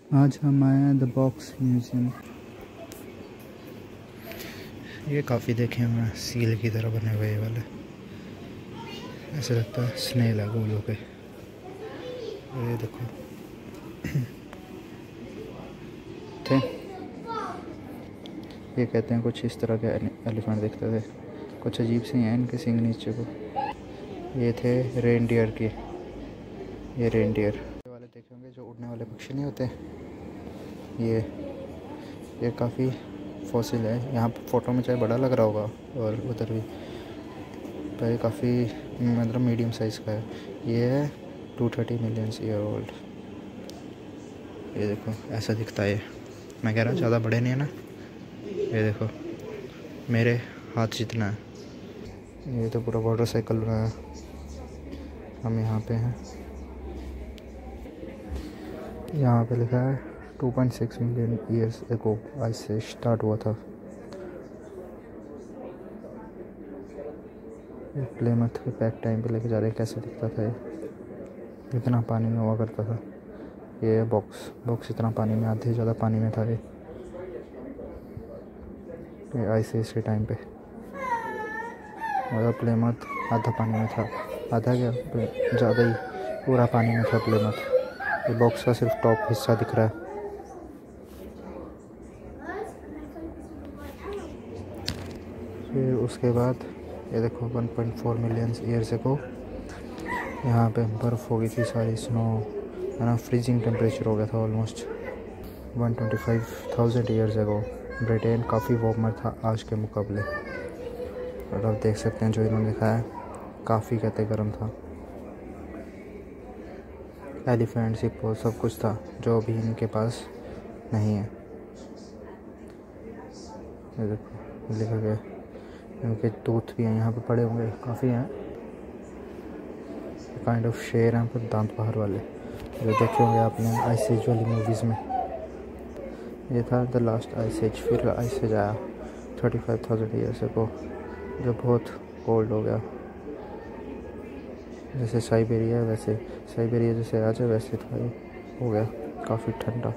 आज हम आए हैं द बॉक्स म्यूजियम। ये काफ़ी देखे हुए सील की तरह बने हुए वाले, ऐसे लगता है स्नेल है गोलों पे। और ये देखो थे, ये कहते हैं कुछ इस तरह के एलिफेंट दिखते थे, कुछ अजीब से हैं इनके सींग नीचे को। ये थे रेनडियर के, ये रेनडियर वाले देखे होंगे जो उड़ने वाले पक्षी नहीं होते। ये काफ़ी फॉसिल है। यहाँ फ़ोटो में चाहे बड़ा लग रहा होगा और उधर भी, पर ये काफ़ी मतलब मीडियम साइज़ का है। ये है 230 मिलियन ईयर ओल्ड। ये देखो ऐसा दिखता है। मैं कह रहा हूँ ज़्यादा बड़े नहीं है ना। ये देखो मेरे हाथ जितना है। ये तो पूरा वाटर साइकिल बना है। हम यहाँ पे हैं, यहाँ पे लिखा है 2.6 मिलियन ईयर्स एगो आइस से स्टार्ट हुआ था। प्लेमथ के पैक टाइम पे लेके जा रहे हैं। कैसे दिखता था ये, इतना पानी में हुआ करता था। ये बॉक्स इतना पानी में, आधे ज़्यादा पानी में था ये आइस एज के टाइम पे। और प्लेमथ आधा पानी में था, आधा क्या ज़्यादा ही पूरा पानी में था प्लेमथ। ये बॉक्स का सिर्फ टॉप हिस्सा दिख रहा है। फिर उसके बाद ये देखो 1.4 मिलियन ईयर्स को यहाँ पे बर्फ़ हो गई थी सारी, स्नो है ना, फ्रीजिंग टेम्परेचर हो गया था ऑलमोस्ट। 125,000 ईयर्स एगो ब्रिटेन काफ़ी वार्मर था आज के मुकाबले। और आप देख सकते हैं जो इन्होंने दिखाया, काफ़ी कहते गर्म था। एलिफेंट, हिप्पो सब कुछ था जो अभी इनके पास नहीं है। ये देखो लिखा गया, इनके टूथ भी हैं यहाँ पे पड़े होंगे, काफ़ी हैं। काइंड ऑफ शेर हैं पर दांत बाहर वाले, जो देखे होंगे आपने आइस एज वाली मूवीज़ में। ये था द लास्ट आइस एज। फिर आइस एज आया 35,000 ईयर्स को, जो बहुत कोल्ड हो गया। जैसे साइबेरिया, वैसे साइबेरिया जैसे आ जाए वैसे था ये, हो गया काफ़ी ठंडा।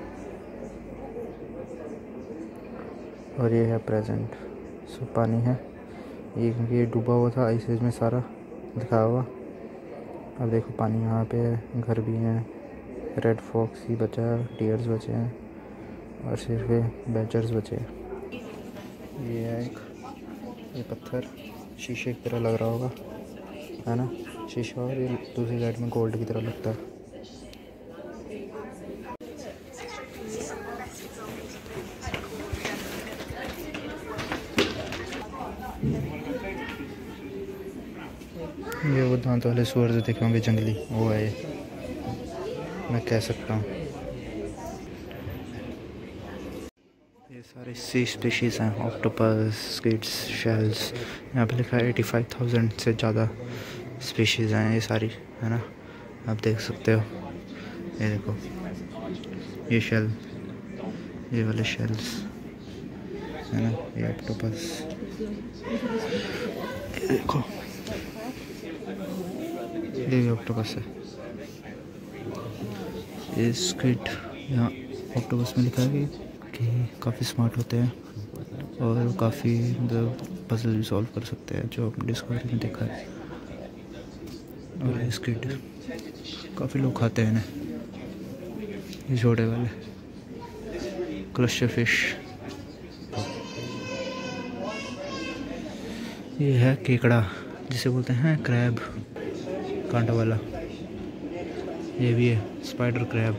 और ये है प्रेजेंट, सब पानी है ये डूबा हुआ था आइस एज में सारा दिखा हुआ। अब देखो पानी यहाँ पे है, घर भी हैं, रेड फॉक्स ही बचा है, डियर्स बचे हैं और सिर्फ बैचर्स बचे हैं। ये है ये पत्थर शीशे की तरह लग रहा होगा, है ना, शीशा, और ये दूसरी साइड में गोल्ड की तरह लगता है। ये वो दांत वाले सुअर जो देखे होंगे जंगली, वो है ये, मैं कह सकता हूँ। ये सारे सी स्पीशीज़ हैं, ऑक्टोपस, स्क्विड्स, शेल्स। यहाँ पे लिखा है 85,000 से ज़्यादा स्पीशीज़ हैं ये सारी, है ना, आप देख सकते हो। ये देखो ये शेल, ये वाले शेल्स, है ना, ये ऑक्टोपस, ये देखो ये भी ऑक्टोपस है। ये स्क्विड, यहाँ ऑक्टोपस में लिखा है कि काफ़ी स्मार्ट होते हैं और काफ़ी पजल भी सॉल्व कर सकते हैं, जो हमने डिस्कवरी में देखा है। और ये स्क्विड काफ़ी लोग खाते हैं इन्हें, ये छोटे वाले क्लस्टर फिश। ये है केकड़ा, जिसे बोलते हैं क्रैब, कांटा वाला। ये भी है स्पाइडर क्रैब।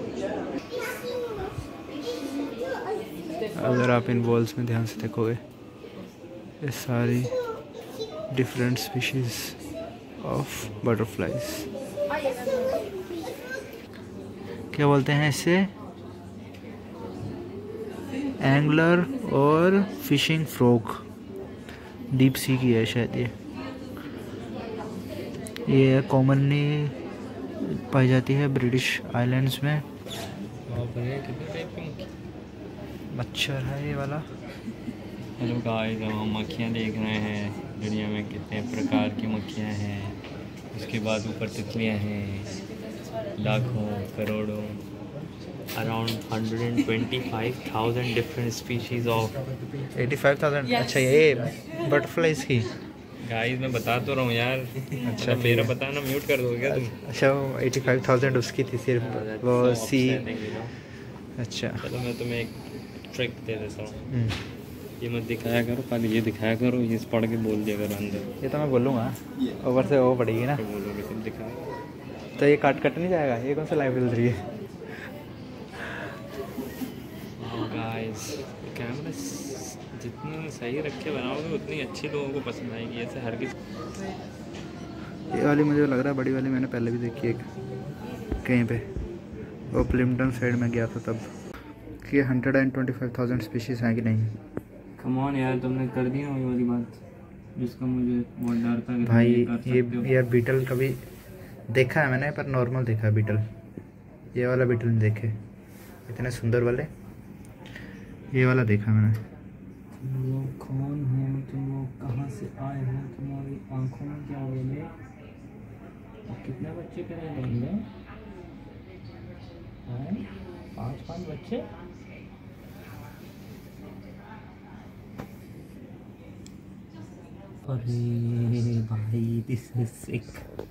अगर आप इन वॉल्स में ध्यान से देखोगे, ये सारी डिफरेंट स्पीशीज ऑफ बटरफ्लाइज। क्या बोलते हैं इसे, एंगलर और फिशिंग फ्रॉग, डीप सी की है शायद ये कॉमनली पाई जाती है ब्रिटिश आइलैंड्स में। मच्छर है ये वाला। हेलो गाइस, हम मक्खियाँ देख रहे हैं। दुनिया में कितने प्रकार की मक्खियाँ हैं। उसके बाद ऊपर तितलियाँ हैं, लाखों करोड़ों around 125,000 different species of 85,000। अच्छा ये बटरफ्लाइज की। गाइस मैं बता तो रहा हूँ यार। अच्छा मतलब मेरा बताना म्यूट कर दोगे क्या तुम? अच्छा वो 85,000 उसकी थी सिर्फ वो सी। अच्छा चलो मैं तुम्हें एक ट्रिक दे देता हूँ। ये मत दिखाया करो, पहले ये दिखाया करो, ये पढ़ के बोल दिया करो अंदर। ये तो मैं बोलूँगा, ऊपर से वो पड़ेगी ना। बोलोगे तुम दिखाओ तो ये कट नहीं जाएगा? ये कौन सा लाइव चल रही है? गाइस कैमरा जितना सही रख के बनाओगे उतनी अच्छी लोगों को पसंद आएगी। ऐसे हर किसी ये वाली मुझे लग रहा है बड़ी वाली मैंने पहले भी देखी है कहीं पे, वो प्लिम्पटन साइड में गया था तब, कि 125,000 स्पीशीज़ हैं कि नहीं। कम ऑन यार, तुमने कर दी ना वही वाली बात जिसका मुझे बहुत डर था कि भाई ये बीटल कभी देखा है मैंने, पर नॉर्मल देखा है बीटल, ये वाला बीटल नहीं देखे इतने सुंदर वाले। ये वाला देखा मैंने। तुम लोग कौन हो, तुम लोग कहाँ से आए हो, तुम्हारी आंखों में क्या हो गया? कितने बच्चे करे होंगे? 5 बच्चे। अरे भाई दिस इज सिक।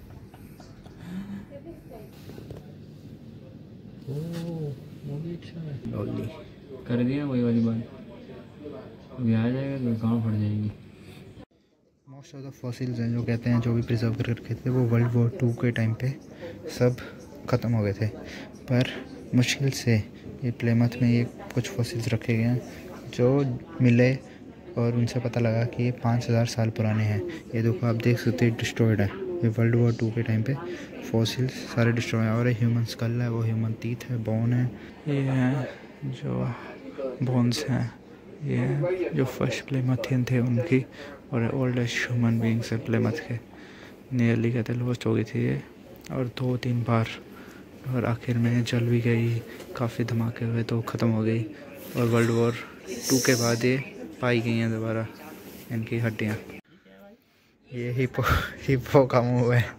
कर दिया वही वाली बात, अभी आ जाएगा तो कहाँ फट जाएगी। मोस्ट ऑफ द फॉसिल्स हैं जो कहते हैं, जो भी प्रिजर्व कर रखे थे, वो वर्ल्ड वॉर 2 के टाइम पे सब ख़त्म हो गए थे, पर मुश्किल से ये प्लेमथ में ये कुछ फॉसिल्स रखे गए हैं जो मिले और उनसे पता लगा कि ये 5,000 साल पुराने हैं। ये देखो आप देख सकते हैं डिस्ट्रॉयड है, ये वर्ल्ड वॉर 2 के टाइम पे फॉसिल्स सारे डिस्ट्रॉय हैं। और ये ह्यूमन स्कल है, वो ह्यूमन टीथ है, बोन है, ये हैं जो बोन्स हैं, ये जो फर्स्ट प्लेमथियन थे उनकी, और ओल्डेस्ट ह्यूमन बींग्स है प्लेमथ के। नियरली कहते लॉस्ट हो गई थी ये, और 2-3 बार, और आखिर में जल भी गई, काफ़ी धमाके हुए तो ख़त्म हो गई। और वर्ल्ड वॉर 2 के बाद ये पाई गई हैं दोबारा इनकी हड्डियाँ। ये हिप्पो का मुँह है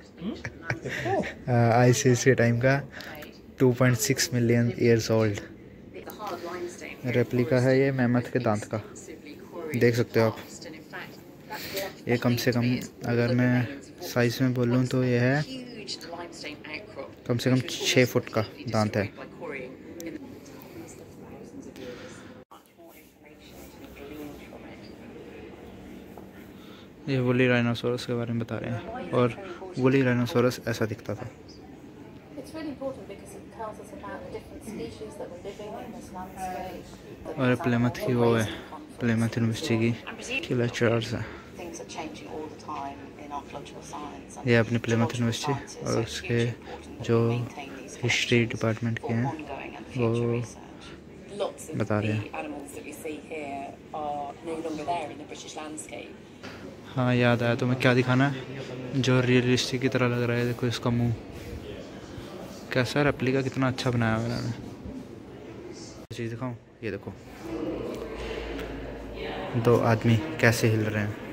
आइसिस के टाइम का, 2.6 मिलियन ईयर्स ओल्ड रेप्लिका है ये मैमथ के दांत का, देख सकते हो आप। ये कम से कम अगर मैं साइज़ में बोलूँ तो ये है कम से कम 6 फुट का दांत है। ये वुली राइनोसोरस के बारे में बता रहे हैं, और वुली राइनोसोरस ऐसा दिखता था। और प्लेमथ की वो है, प्लेमथ यूनिवर्सिटी की लेक्चरर्स हैं। ये अपनी प्लेमथ यूनिवर्सिटी और उसके जो हिस्ट्री डिपार्टमेंट के हैं वो बता रहे हैं। हाँ याद आया, तुम्हें क्या दिखाना है जो रियलिस्टिक की तरह लग रहा है? देखो इसका मुंह कैसा, रेप्लिका कितना अच्छा बनाया हुआ इन्होंने। चीज़ दिखाऊं, ये देखो 2 आदमी कैसे हिल रहे हैं।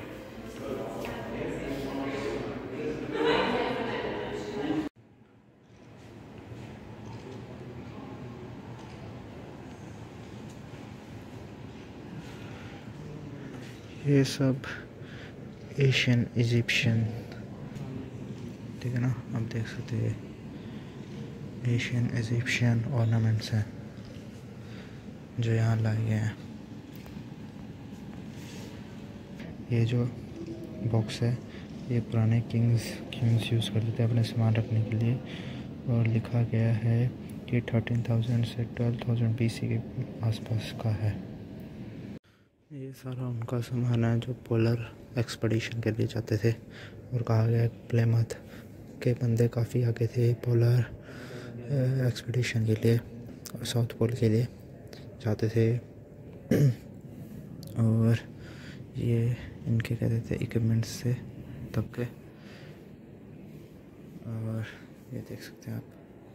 ये सब एशियन इजिप्शियन, ठीक है ना, आप देख सकते हैं एशियन इजिप्शियन ऑर्नामेंट्स हैं जो यहाँ लाए गए हैं। ये जो बॉक्स है ये पुराने किंग्स यूज़ करते थे अपने सामान रखने के लिए, और लिखा गया है कि 13,000 से 12,000 BC के आसपास का है। ये सारा उनका सामान है जो पोलर एक्सपीडिशन के लिए जाते थे, और कहा गया प्लेमथ के बंदे काफ़ी आगे थे पोलर एक्सपीडिशन के लिए, और साउथ पोल के लिए जाते थे। और ये इनके कहते थे इक्विपमेंट्स से तब के, और ये देख सकते हैं आप,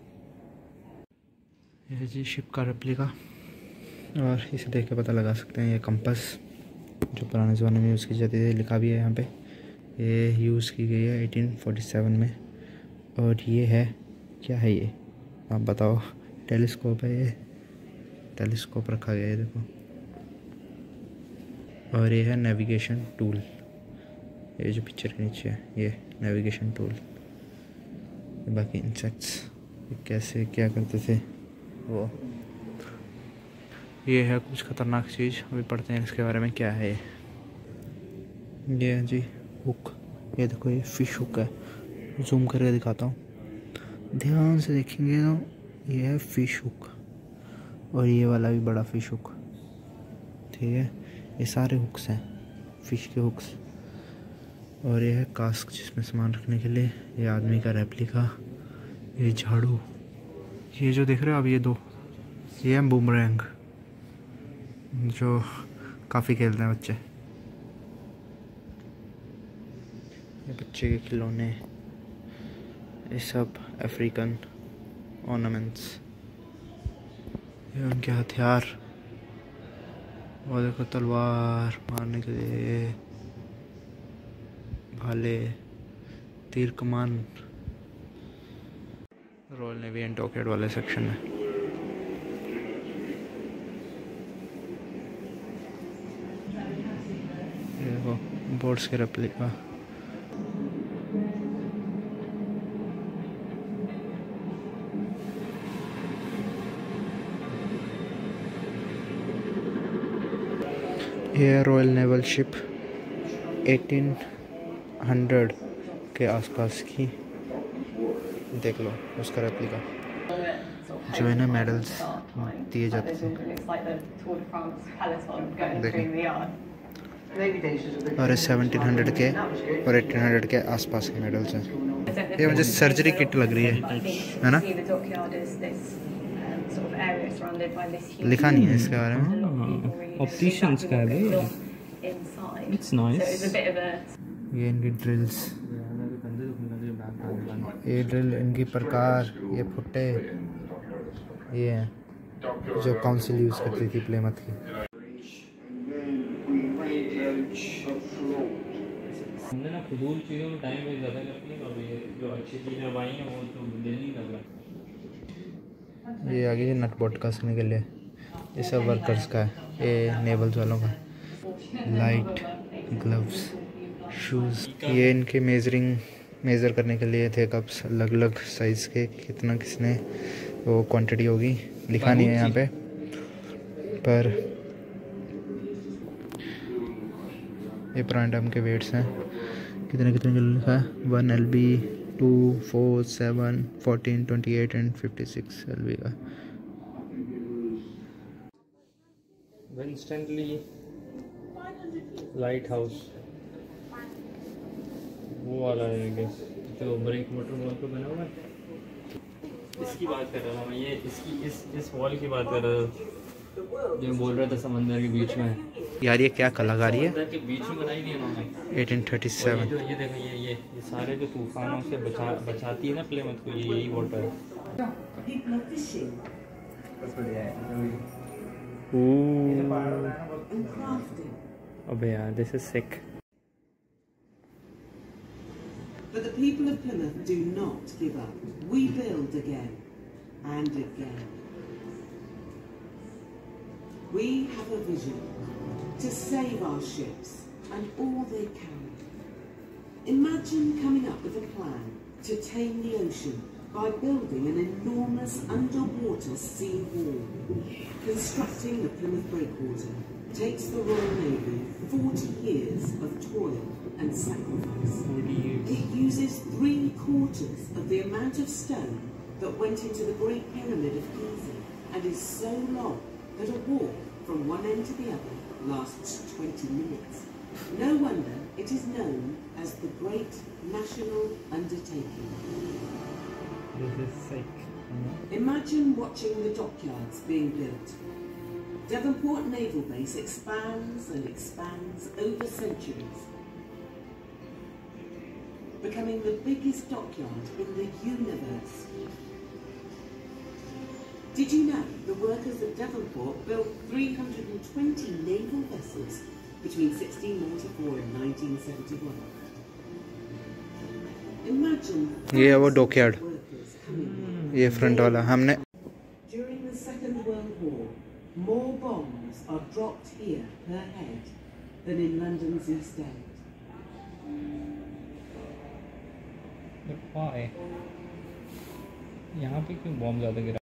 ये जी शिप का रेप्लिका, और इसे देख के पता लगा सकते हैं ये कंपास जो पुराने ज़माने में यूज़ की जाती थी, लिखा भी है यहाँ पे, ये यूज़ की गई है 1847 में। और ये है क्या है, ये आप बताओ, टेलीस्कोप है ये, टेलीस्कोप रखा गया है देखो। और ये है नेविगेशन टूल, ये जो पिक्चर के नीचे है ये नेविगेशन टूल। बाकी इंसेक्ट्स कैसे क्या करते थे वो, ये है कुछ खतरनाक चीज़, अभी पढ़ते हैं इसके बारे में क्या है। ये है जी हुक, ये देखो ये फिश हुक है, जूम करके दिखाता हूँ, ध्यान से देखेंगे तो ये है फिश हुक, और ये वाला भी बड़ा फिश हुक, ठीक है। ये सारे हुक्स हैं, फिश के हुक्स। और ये है कास्क जिसमें सामान रखने के लिए, ये आदमी का रेप्लिका, ये झाड़ू, ये जो देख रहे हो आप ये दो, ये है बूमरैंग जो काफ़ी खेलते हैं बच्चे। ये बच्चे के खिलौने, ये सब अफ्रीकन ऑर्नामेंट्स, ये उनके हथियार, और देखो तलवार मारने के लिए, भाले, तीर कमान। रॉयल नेवी एंड डॉकयार्ड वाले सेक्शन में। ये देखो बोट्स के रेप्लिका, ये रॉयल नेवल शिप 1800 के आसपास की, देख लो उसका रेप्लिका, जो है ना मेडल्स दिए जाते थे, देखो। और 1700 के और 1800 के आसपास के मेडल्स हैं। ये मुझे सर्जरी किट लग रही है ना, लिखा नहीं है इसके बारे में, ऑप्टिशियंस का है भाई, इट्स नाइस। ये इनकी ड्रिल्स, ये ड्रिल इनकी प्रकार, ये फुट्टे, ये हैं जो काउंसिल यूज़ करती थी प्लेमथ की। हमने ना फजूल चीज़ों में टाइम वेस्ट ज़्यादा करती है, और ये जो अच्छी चीज़ें अब आई हैं वो तो दिल नहीं लग रहा। ये आगे ये नट बोल्ट कसने के लिए, ये सब वर्कर्स का है, ये नेवल्स वालों का। लाइट, ग्लव्स, शूज़, ये इनके मेज़र करने के लिए थे कप्स, अलग अलग साइज़ के, कितना किसने वो क्वांटिटी होगी लिखा नहीं है यहाँ पे, पर ये पुराने टाइम के वेट्स हैं, कितने कितने किलो लिखा है, 1 LB, 2, 4, 7, 14, 28 एंड 56 LB का। इंस्टेंटली लाइट हाउस वो वाला है गेस, जो ब्रेक मोटर वॉल पे बना हुआ है, इसकी बात कर रहा हूँ मैं, ये इसकी इस वॉल की बात कर रहा था जो बोल रहा था समंदर के बीच में है। यार ये क्या कलाकारी है, समंदर के बीच में बनाई थी इन्होंने 1837। ये देखो ये सारे जो तूफानों से बचाती है ना प्लेमथ को, ये यही वाटर है। अबे यार this is sick. But the people of Plymouth do not give up. We build again and again. We have a vision to save our ships and all they carry. Imagine coming up with a plan to tame the ocean by building an enormous underwater sea wall. Constructing the Plymouth Breakwater takes the Royal Navy 40 years of toil and sacrifice. It uses 3/4 of the amount of stone that went into the Great Pyramid of Giza and is so long that a walk from one end to the other lasts 20 minutes. No wonder it is known as the Great National Undertaking. This is sick. Imagine watching the dockyards being built. Devonport Naval Base expands and expands over centuries, becoming the biggest dockyard in the universe. Did you know the workers of Devonport built 320 naval vessels between 1694 and 1971? Imagine ये है वो dockyard, ये front वाला। हमने Second World War, more bombs are dropped here per head than in London's East End. But why? यहाँ पे क्यों bomb ज़्यादा गिरा?